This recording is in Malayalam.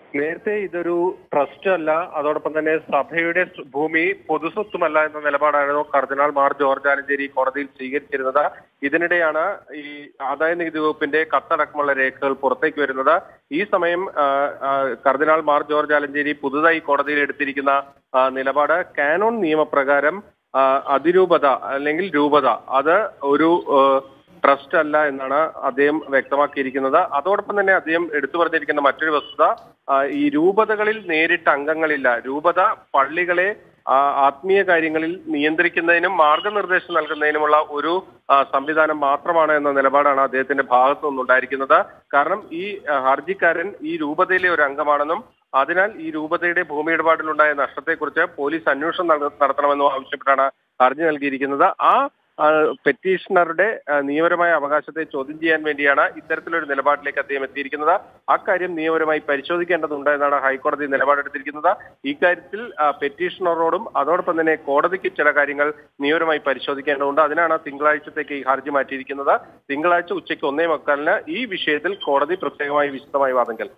നേരത്തെ ഇതൊരു ട്രസ്റ്റ് അല്ല, അതോടൊപ്പം തന്നെ സഭയുടെ ഭൂമി പൊതുസ്വത്തുമല്ല എന്ന നിലപാടായിരുന്നു കർദിനാൾ മാർ ജോർജ് ആലഞ്ചേരി കോടതിയിൽ സ്വീകരിച്ചിരുന്നത്. ഇതിനിടെയാണ് ഈ ആദായ നികുതി വകുപ്പിന്റെ കത്തടക്കമുള്ള രേഖകൾ പുറത്തേക്ക് വരുന്നത്. ഈ സമയം കർദിനാൾ മാർ ജോർജ് ആലഞ്ചേരി പുതുതായി കോടതിയിൽ എടുത്തിരിക്കുന്ന നിലപാട് കാനോൺ നിയമപ്രകാരം അതിരൂപത അല്ലെങ്കിൽ രൂപത അത് ഒരു ട്രസ്റ്റ് അല്ല എന്നാണ് അദ്ദേഹം വ്യക്തമാക്കിയിരിക്കുന്നത്. അതോടൊപ്പം തന്നെ അദ്ദേഹം എടുത്തു പറഞ്ഞിരിക്കുന്ന മറ്റൊരു വസ്തുത, ഈ രൂപതകളിൽ നേരിട്ട് അംഗങ്ങളില്ല. രൂപത പള്ളികളെ ആത്മീയ കാര്യങ്ങളിൽ നിയന്ത്രിക്കുന്നതിനും മാർഗനിർദ്ദേശം നൽകുന്നതിനുമുള്ള ഒരു സംവിധാനം മാത്രമാണ് എന്ന നിലപാടാണ് അദ്ദേഹത്തിന്റെ ഭാഗത്തു നിന്നുണ്ടായിരിക്കുന്നത്. കാരണം ഈ ഹർജിക്കാരൻ ഈ രൂപതയിലെ ഒരു അംഗമാണെന്നും അതിനാൽ ഈ രൂപതയുടെ ഭൂമി ഇടപാടിലുണ്ടായ നഷ്ടത്തെക്കുറിച്ച് പോലീസ് അന്വേഷണം നടത്തണമെന്നും ആവശ്യപ്പെട്ടാണ് ഹർജി നൽകിയിരിക്കുന്നത്. ആ പെറ്റീഷണറുടെ നിയമപരമായ അവകാശത്തെ ചോദ്യം ചെയ്യാൻ വേണ്ടിയാണ് ഇത്തരത്തിലൊരു നിലപാടിലേക്ക് അദ്ദേഹം എത്തിയിരിക്കുന്നത്. അക്കാര്യം നിയമപരമായി പരിശോധിക്കേണ്ടതുണ്ട് എന്നാണ് ഹൈക്കോടതി നിലപാടെടുത്തിരിക്കുന്നത്. ഇക്കാര്യത്തിൽ പെറ്റീഷണറോടും അതോടൊപ്പം തന്നെ കോടതിക്ക് ചില കാര്യങ്ങൾ നിയമപരമായി പരിശോധിക്കേണ്ടതുണ്ട്. അതിനാണ് തിങ്കളാഴ്ചത്തേക്ക് ഈ ഹർജി മാറ്റിയിരിക്കുന്നത്. തിങ്കളാഴ്ച ഉച്ചയ്ക്ക് 1:15 ഈ വിഷയത്തിൽ കോടതി പ്രത്യേകമായി വിശദമായി വാദം കേൾക്കും.